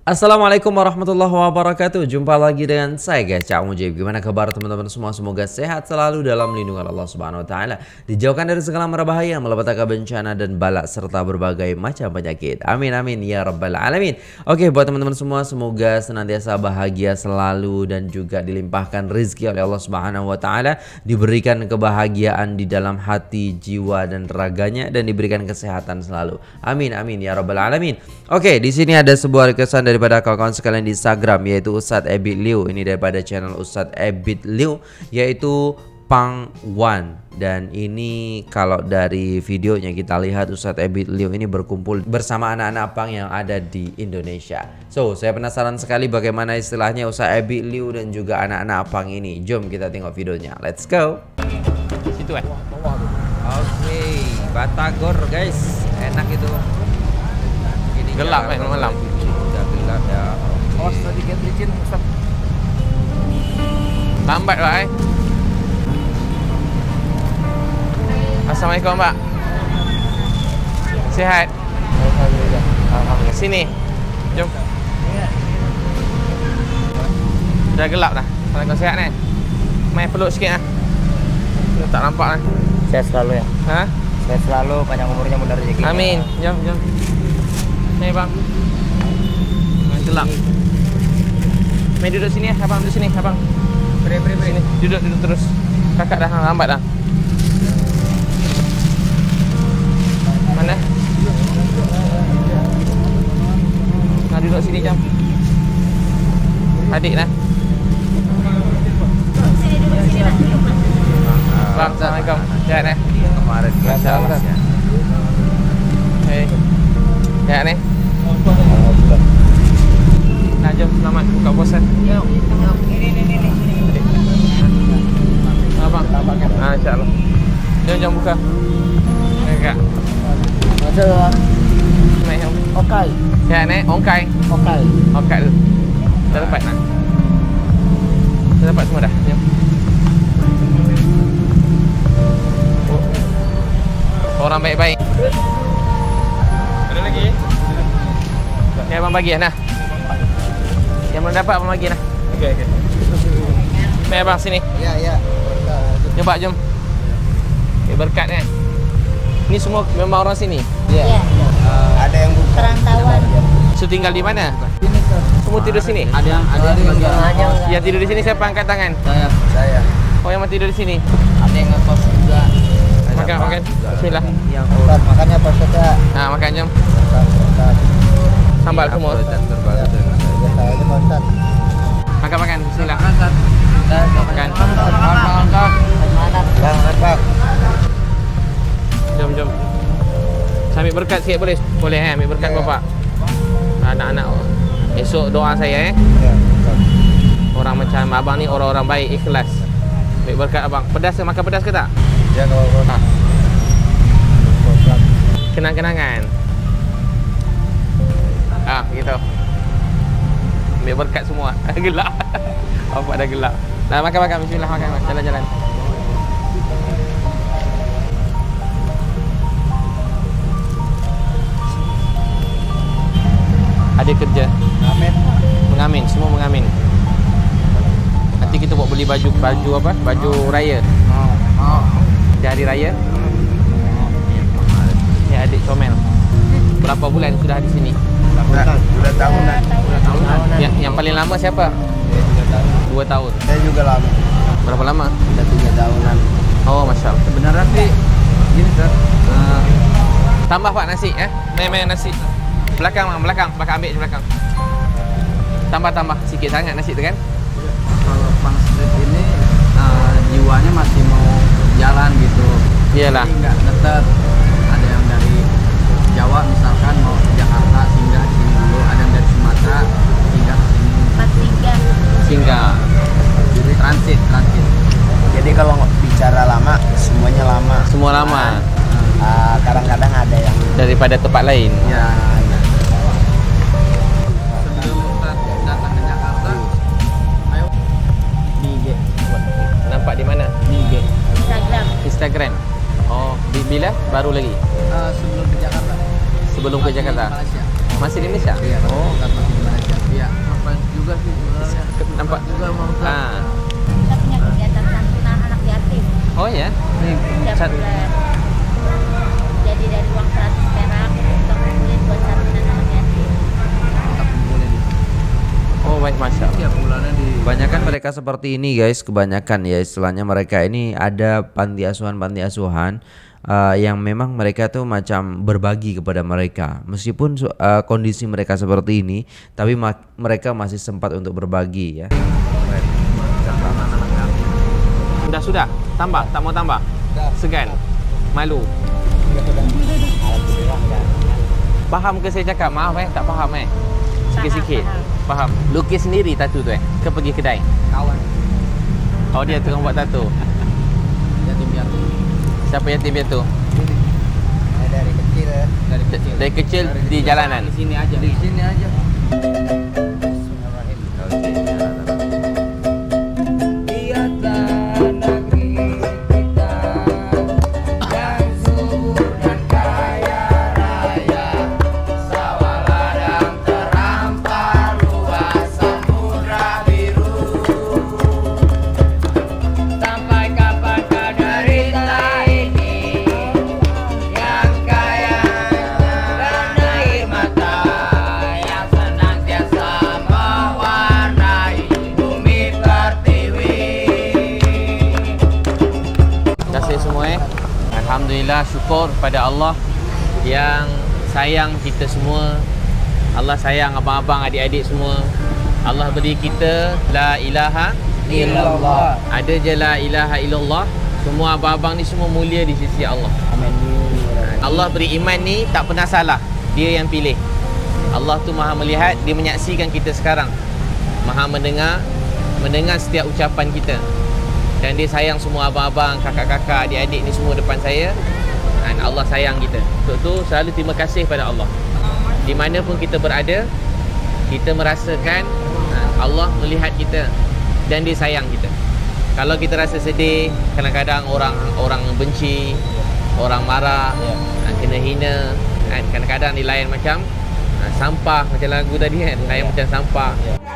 Assalamualaikum warahmatullahi wabarakatuh. Jumpa lagi dengan saya guys, Cak Mujib. Gimana kabar teman-teman semua? Semoga sehat selalu dalam lindungan Allah Subhanahu wa taala, dijauhkan dari segala mara bahaya, malapetaka, bencana dan bala serta berbagai macam penyakit. Amin amin ya rabbal alamin. Oke, buat teman-teman semua, semoga senantiasa bahagia selalu dan juga dilimpahkan rezeki oleh Allah Subhanahu wa taala, diberikan kebahagiaan di dalam hati, jiwa dan raganya, dan diberikan kesehatan selalu. Amin amin ya rabbal alamin. Oke, di sini ada sebuah requestan daripada kawan-kawan sekalian di Instagram, yaitu Ustadz Ebit Liu. Ini daripada channel Ustadz Ebit Liu, yaitu Pang One. Dan ini kalau dari videonya kita lihat, Ustadz Ebit Liu ini berkumpul bersama anak-anak Pang yang ada di Indonesia. So, saya penasaran sekali bagaimana istilahnya Ustadz Ebit Liu dan juga anak-anak Pang ini. Jom kita tengok videonya. Let's go. Situ Oke, Batagor guys, enak itu. Gelap malam. Udah gelap ya. Oh, sedikit licin, Ustaz. Lambat lah Assalamualaikum Mbak. Sehat? Alhamdulillah. Alhamdulillah. Sini. Jom. Dah gelap dah. Kalau kau sehat ni, main peluk sikit lah. Tak nampak lah. Sehat selalu ya. Ha? Sehat selalu, panjang umurnya, mudah rezeki. Amin. Jom. Ni bang. Gelap. Main duduk sini ya, abang duduk sini, abang. Beri. Sini. Duduk terus. Kakak dah lambat dah. Mana? Nah, duduk sini jam. Adik dah. Bang, Assalamualaikum. Sehat ni? Kemarin Masya-Allah. Hei. Sehat ni? Alhamdulillah. Nah, jom selamat buka puasa. Ini. Abang. Ah, insya-Allah. Jom buka. Kakak. Ada Mai jom. okai. Sehat ni? Ongkai. Okai. Ongkai tu. Dah dapat nak? Dah dapat semua dah. Jom. Orang baik-baik. Ada lagi? Ni abang bagi lah. Yang belum dapat abang bagi lah. Okey. Mai abang sini. Ya. Jom Pak, jom. Okay, berkat kan. Ni semua memang orang sini. Ya. Ada yang bukan. Perantauan. So tinggal di mana? Semua tidur sini. Ada yang Yang tidur di sini siapa angkat tangan? Saya. Oh, yang tidur di sini. Ada yang ngekos juga. Makan. Bismillah. Ustaz, makannya apa Ustaz? Nah, makan jom. Ustaz. Sambal semua. Ya, saya aja Pak Ustaz. Makan. Bismillah. Makan. Bang. Jom. Saya ambil berkat sikit boleh? Boleh ambil berkat bapak. Anak-anak. Esok doa saya Ya, Ustaz. Orang macam abang ni orang-orang baik, ikhlas. Ambil berkat abang. Pedas ke? Makan pedas ke tak? Ya, kalau Kenang-kenangan. Gitu. Ambil berkat semua. Gelap. Bapak dah gelap. Dah makan. Bismillah, makan. Jalan-jalan. Ada kerja. Amin. Mengamin, semua mengamin. Nanti kita buat beli baju apa? Baju raya. Di hari raya. Ni adik comel. Berapa bulan sudah di sini? Sudah tahunan. Yang paling lama siapa? 2 tahun. Saya juga lama. Berapa lama? Sudah 3 tahunan. Oh, Masya Allah. Sebenarnya sih gini Ustaz. Tambah Pak nasi main nasi. Belakang ambil je belakang. Tambah sikit sangat nasi tu kan? Kalau Pang Street ini jiwanya masih mau jalan gitu. Iyalah. Jadi nggak ngetet. Ada yang dari Jawa misalkan mau ke Jakarta singgah di sini dulu. Ada yang dari Sumatera singgah ke sini. 43. Singgah. Jadi transit. Jadi kalau bicara lama semuanya lama. Semua lama. Kadang-kadang ada yang Daripada tempat lain. ya. Sebelum datang ke Jakarta, ayo Di IG. nampak di mana? Di IG. Instagram. Oh, bila? Baru lagi. Sebelum ke Jakarta. Sebelum ke Jakarta. Malaysia. Masih di Malaysia? Iya, Oh, masih di Malaysia. nampak. Kita punya kegiatan santunan anak yatim Oh ya. setiap bulan. Jadi dari uang 100 perak kita kumpulin buat santunan anak yatim. Kita kumpulin Oh baik, masya Allah. tiap bulannya di Kebanyakan mereka seperti ini guys, kebanyakan ya istilahnya mereka ini ada panti asuhan yang memang mereka tuh macam berbagi kepada mereka. Meskipun kondisi mereka seperti ini, tapi mereka masih sempat untuk berbagi ya. Sudah. Tambah, tak mau tambah. Segan. Malu. Faham ke saya cakap? Maaf tak faham Sikit-sikit. Faham. Lukis sendiri tattoo tu ke pergi kedai? kawan Oh dia tengah buat tattoo. yatim piatu. Siapa yatim piatu? Dari kecil Dari kecil di jalanan. Di sini aja. Alhamdulillah, syukur pada Allah yang sayang kita semua. Allah sayang abang-abang, adik-adik semua. Allah beri kita la ilaha illallah. Ada je la ilaha illallah. Semua abang-abang ni semua mulia di sisi Allah. Amin. Allah beri iman ni tak pernah salah. Dia yang pilih. Allah tu maha melihat, dia menyaksikan kita sekarang. Maha mendengar setiap ucapan kita. Dan dia sayang semua abang-abang, kakak-kakak, adik-adik ni semua depan saya. Dan Allah sayang kita. Untuk tu selalu terima kasih pada Allah. Di mana pun kita berada, kita merasakan Allah melihat kita dan dia sayang kita. Kalau kita rasa sedih, kadang-kadang orang benci, orang marah, kena hina, kadang-kadang dilayan macam sampah, macam lagu tadi kan, layan macam sampah.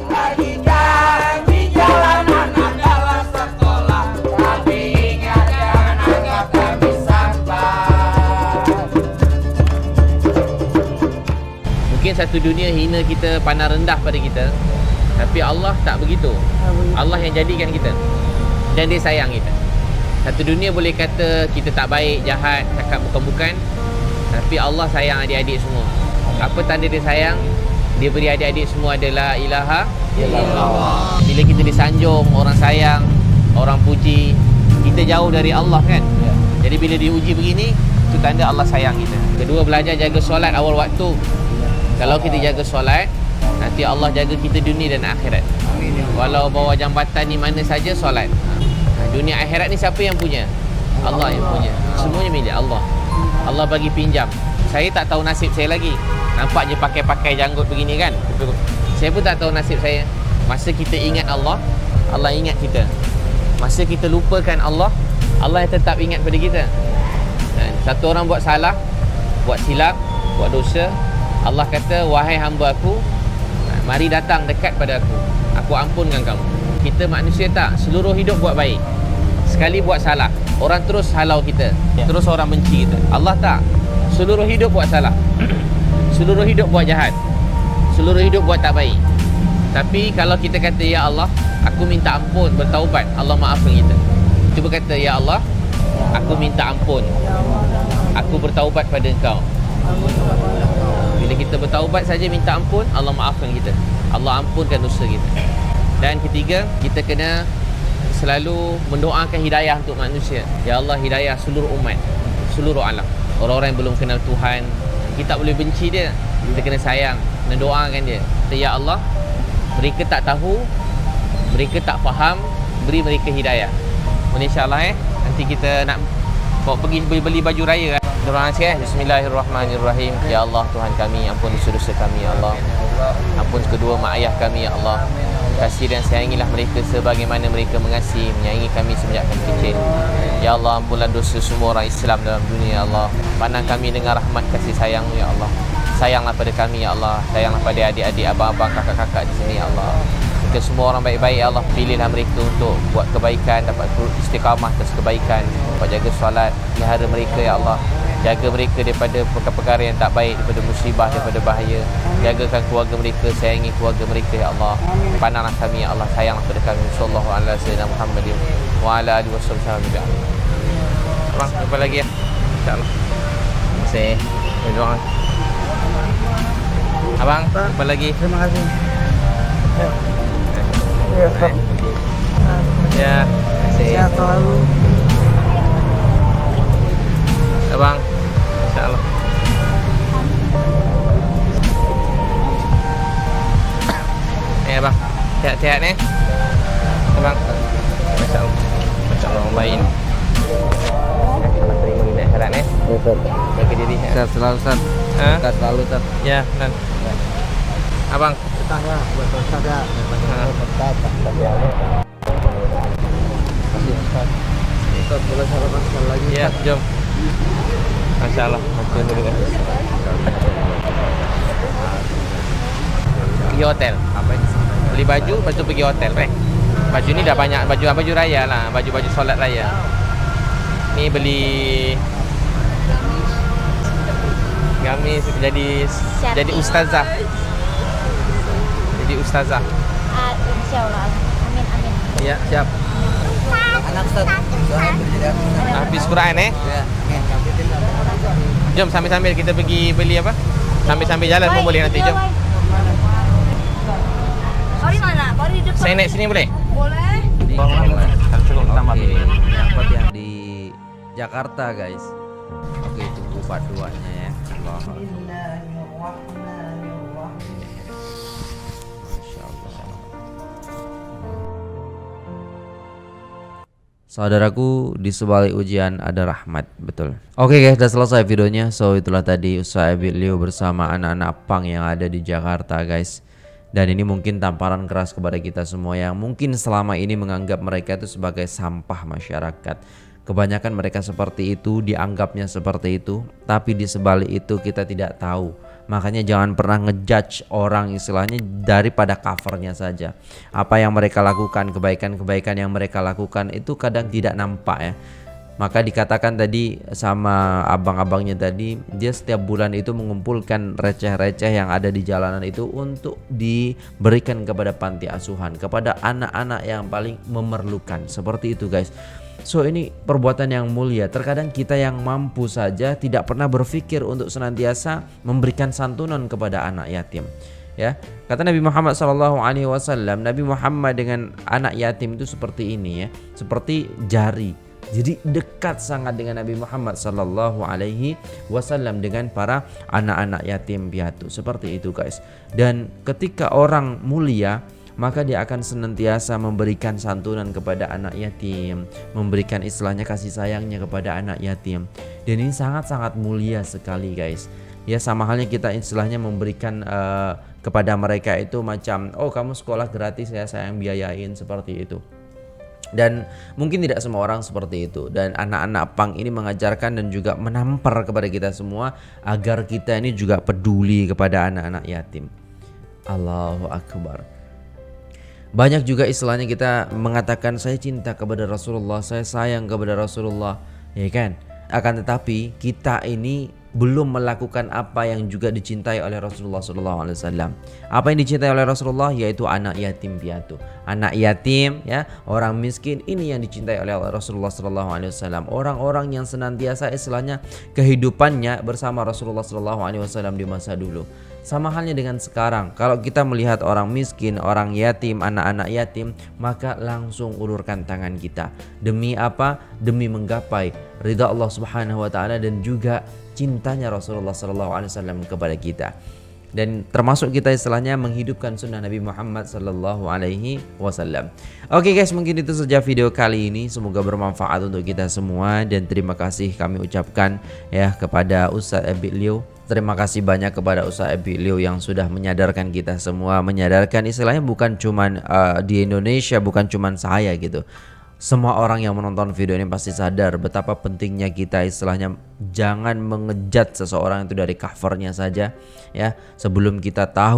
Mungkin satu dunia hina kita, pandang rendah pada kita, tapi Allah tak begitu. Allah yang jadikan kita dan dia sayang kita. Satu dunia boleh kata kita tak baik, jahat, cakap bukan-bukan, tapi Allah sayang adik-adik semua. Apa tanda dia sayang? Dia beri adik-adik semua adalah ilaha illallah. Bila kita disanjung, orang sayang, orang puji, kita jauh dari Allah kan. Jadi bila diuji begini, itu tanda Allah sayang kita. Kedua, belajar jaga solat awal waktu. Kalau kita jaga solat, nanti Allah jaga kita dunia dan akhirat. Walau bawa jambatan ni mana saja, solat. Dunia akhirat ni siapa yang punya? Allah yang punya. Semuanya milik Allah. Allah bagi pinjam. Saya tak tahu nasib saya lagi. Nampak je pakai-pakai janggut begini kan. Saya pun tak tahu nasib saya. Masa kita ingat Allah, Allah ingat kita. Masa kita lupakan Allah, Allah yang tetap ingat pada kita. Satu orang buat salah, buat silap, buat dosa, Allah kata, wahai hamba aku, mari datang dekat pada aku ampunkan kamu. Kita manusia tak, seluruh hidup buat baik. Sekali buat salah, orang terus halau kita, terus orang benci kita. Allah tak, seluruh hidup buat salah, seluruh hidup buat jahat, seluruh hidup buat tak baik. Tapi kalau kita kata, ya Allah, aku minta ampun, bertaubat, Allah maafkan kita. Cuba kata, ya Allah, aku minta ampun, aku bertaubat pada engkau. Bila kita bertaubat saja, minta ampun, Allah maafkan kita. Allah ampunkan dosa kita. Dan ketiga, kita kena selalu mendoakan hidayah untuk manusia. Ya Allah, hidayah seluruh umat, seluruh alam. Orang-orang yang belum kenal Tuhan, kita tak boleh benci dia, kita kena sayang, kena doakan dia. Kata, ya Allah, mereka tak tahu, mereka tak faham, beri mereka hidayah. InsyaAllah nanti kita nak bawa pergi beli baju raya. Doa sikit. Bismillahirrahmanirrahim. Ya Allah, Tuhan kami, ampun dosa-dosa kami, ya Allah. Ampun kedua mak ayah kami, ya Allah. Kasih dan sayangilah mereka sebagaimana mereka mengasihi, menyayangi kami semenjak kami kecil. Ya Allah, ampunlah dosa semua orang Islam dalam dunia, ya Allah. Pandang kami dengan rahmat kasih sayang-Mu, ya Allah. Sayanglah pada kami, ya Allah. Sayanglah pada adik-adik, abang-abang, kakak-kakak di sini, ya Allah. Kita semua orang baik-baik ya Allah, pilihlah mereka untuk buat kebaikan, dapat istiqamah atas kebaikan, dapat jaga solat, pelihara mereka ya Allah. Jaga mereka daripada perkara-perkara yang tak baik, daripada musibah, daripada bahaya. Jagakan keluarga mereka, sayangi keluarga mereka ya Allah. Pandanglah kami ya Allah, sayanglah kepada kami. Sallallahu alaihi wasallam Muhammadin wa ala alihi wasallam. Abang, jumpa lagi ya. InsyaAllah. Terima kasih. Berdoa. Abang, jumpa lagi. Terima kasih. Ya, terima kasih. Sehat selalu. Abang, InsyaAllah. Abang, sehat-sehat ni. Abang, InsyaAllah. InsyaAllah orang baik ni. Terima kasih akhirat ni. Ya, Ustaz. Jaga diri. Sehat selalu, Ustaz. Sehat selalu, Ustaz. Ya, benar. Abang, Betah ya, buat Ustaz ya. Betah, ya. Terima kasih, Ustaz. Ustaz, boleh salaman sekali lagi? ya, jom. Masya Allah. Macam dulu kan. Pergi hotel. Apa yang disampaikan? Beli baju, lepas tu pergi hotel. Baju ni dah banyak. Baju raya lah. Baju-baju solat raya. Ni beli gamis jadi ustazah. Jadi ustazah. Insyaallah. Amin amin. Ya, siap. Anak Ustaz. Habis Quran Ya, amin. Jom sambil-sambil kita pergi beli apa? Sambil-sambil jalan pun boleh nanti. Jom. Kori mana? Kori di depan. Saya naik sini boleh? Boleh. Tak cukup tambah Oke, pilih. dapat yang di Jakarta guys. Oke, tunggu part 2-nya ya. Allahu Akbar. Masya Allah. Saudaraku, di sebalik ujian ada rahmat, betul. Oke guys, udah selesai videonya. So itulah tadi usaha Ebilio bersama anak-anak pang yang ada di Jakarta guys. Dan ini mungkin tamparan keras kepada kita semua yang mungkin selama ini menganggap mereka itu sebagai sampah masyarakat. Kebanyakan mereka seperti itu, dianggapnya seperti itu, tapi di sebalik itu kita tidak tahu. Makanya jangan pernah ngejudge orang istilahnya daripada covernya saja. Apa yang mereka lakukan, kebaikan-kebaikan yang mereka lakukan itu kadang tidak nampak ya. Maka dikatakan tadi sama abang-abangnya tadi, dia setiap bulan itu mengumpulkan receh-receh yang ada di jalanan itu untuk diberikan kepada panti asuhan, kepada anak-anak yang paling memerlukan. Seperti itu guys. So ini perbuatan yang mulia. Terkadang kita yang mampu saja tidak pernah berpikir untuk senantiasa memberikan santunan kepada anak yatim. Ya, kata Nabi Muhammad SAW, Nabi Muhammad dengan anak yatim itu seperti ini ya, seperti jari. Jadi dekat sangat dengan Nabi Muhammad SAW dengan para anak-anak yatim piatu. Seperti itu guys. Dan ketika orang mulia, maka dia akan senantiasa memberikan santunan kepada anak yatim, memberikan istilahnya kasih sayangnya kepada anak yatim. Dan ini sangat-sangat mulia sekali guys. Ya, sama halnya kita istilahnya memberikan kepada mereka itu macam, oh kamu sekolah gratis ya, saya yang biayain, seperti itu. Dan mungkin tidak semua orang seperti itu. Dan anak-anak pang ini mengajarkan dan juga menampar kepada kita semua agar kita ini juga peduli kepada anak-anak yatim. Allahu Akbar. Banyak juga istilahnya kita mengatakan saya cinta kepada Rasulullah, saya sayang kepada Rasulullah, ya kan? Akan tetapi kita ini belum melakukan apa yang juga dicintai oleh Rasulullah SAW. Apa yang dicintai oleh Rasulullah yaitu anak yatim piatu, anak yatim ya, orang miskin, ini yang dicintai oleh Rasulullah SAW. Orang-orang yang senantiasa istilahnya kehidupannya bersama Rasulullah SAW di masa dulu. Sama halnya dengan sekarang, kalau kita melihat orang miskin, orang yatim, anak-anak yatim, maka langsung ulurkan tangan kita. Demi apa? Demi menggapai ridha Allah Subhanahu wa taala dan juga cintanya Rasulullah SAW kepada kita. Dan termasuk kita istilahnya menghidupkan sunnah Nabi Muhammad SAW. Oke guys, mungkin itu saja video kali ini. Semoga bermanfaat untuk kita semua. Dan terima kasih kami ucapkan ya kepada Ustadz Ebilio. Terima kasih banyak kepada Ustadz Ebilio yang sudah menyadarkan kita semua. Menyadarkan istilahnya bukan cuman di Indonesia, bukan cuman saya gitu. Semua orang yang menonton video ini pasti sadar betapa pentingnya kita istilahnya jangan mengejat seseorang itu dari covernya saja ya, sebelum kita tahu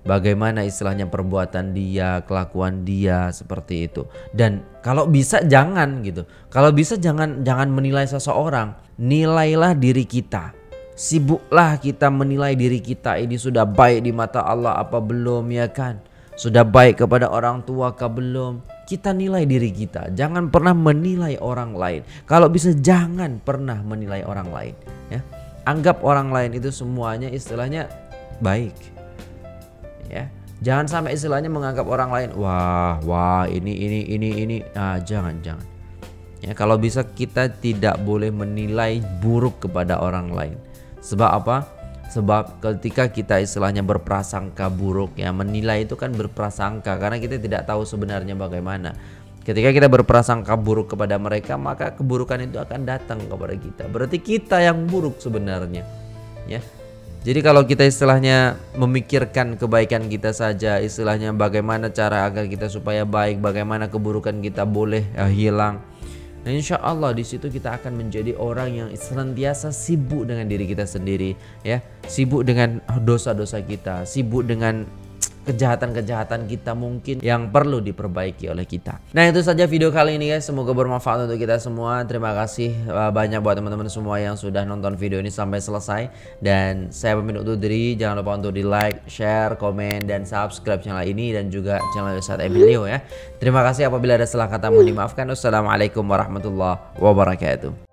bagaimana istilahnya perbuatan dia, kelakuan dia seperti itu. Dan kalau bisa jangan gitu. Kalau bisa jangan menilai seseorang, nilailah diri kita. Sibuklah kita menilai diri kita ini sudah baik di mata Allah apa belum, ya kan? Sudah baik kepada orang tua kah belum? Kita nilai diri kita. Jangan pernah menilai orang lain. Kalau bisa jangan pernah menilai orang lain, ya. Anggap orang lain itu semuanya istilahnya baik. Ya, jangan sampai istilahnya menganggap orang lain wah ini jangan. Ya, kalau bisa kita tidak boleh menilai buruk kepada orang lain. Sebab apa? Sebab ketika kita istilahnya berprasangka buruk, ya, menilai itu kan berprasangka karena kita tidak tahu sebenarnya bagaimana. Ketika kita berprasangka buruk kepada mereka, maka keburukan itu akan datang kepada kita. Berarti kita yang buruk sebenarnya, ya. Jadi kalau kita istilahnya memikirkan kebaikan kita saja, istilahnya bagaimana cara agar kita supaya baik, bagaimana keburukan kita boleh hilang. Nah, insya Allah di situ kita akan menjadi orang yang senantiasa sibuk dengan diri kita sendiri, ya, sibuk dengan dosa-dosa kita, sibuk dengan kejahatan-kejahatan kita mungkin yang perlu diperbaiki oleh kita. Nah, itu saja video kali ini guys, semoga bermanfaat untuk kita semua. Terima kasih banyak buat teman-teman semua yang sudah nonton video ini sampai selesai. Dan saya pamit undur diri, jangan lupa untuk di like, share, komen, dan subscribe channel ini dan juga channel Ustadz Emilio, ya. Terima kasih, apabila ada salah kata mohon dimaafkan. Wassalamualaikum warahmatullahi wabarakatuh.